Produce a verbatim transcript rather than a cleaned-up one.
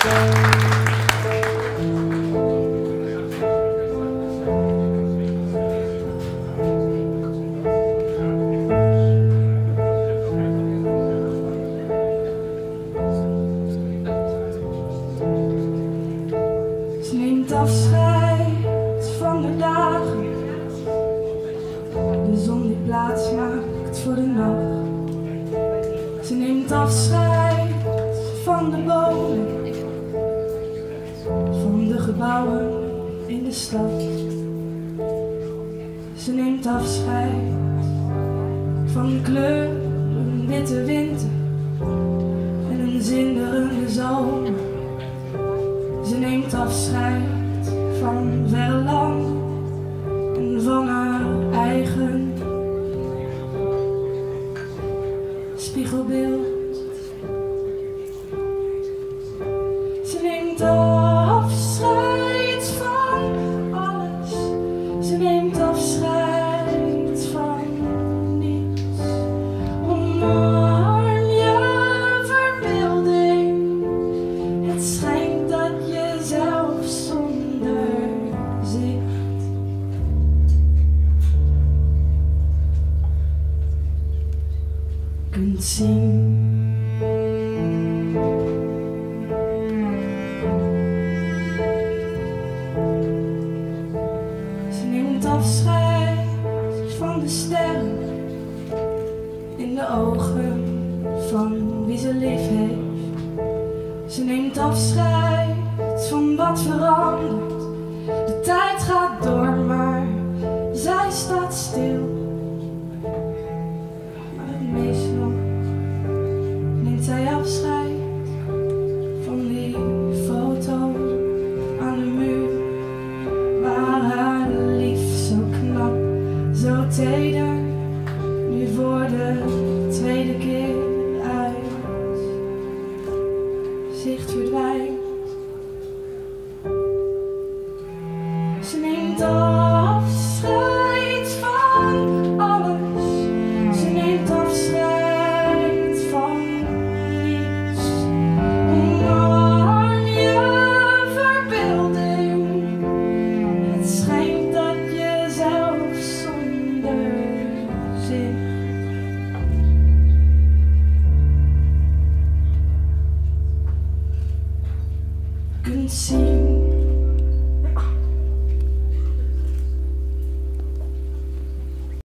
Ze neemt afscheid van de dagen, de zon die plaats maakt voor de nacht. Ze neemt afscheid van de bomen, van de gebouwen in de stad. Ze neemt afscheid van kleur, een witte winter en een zinderende zomer. Ze neemt afscheid van verre land en van haar eigen spiegelbeeld. Ze neemt afscheid van alles. Ze neemt afscheid van niets. Omarm je verbeelding. Het schijnt dat je zelf zonder zicht kunt zien. Ze neemt afscheid van de sterren in de ogen van wie ze lief heeft. Ze neemt afscheid van wat verandert. De tijd gaat door.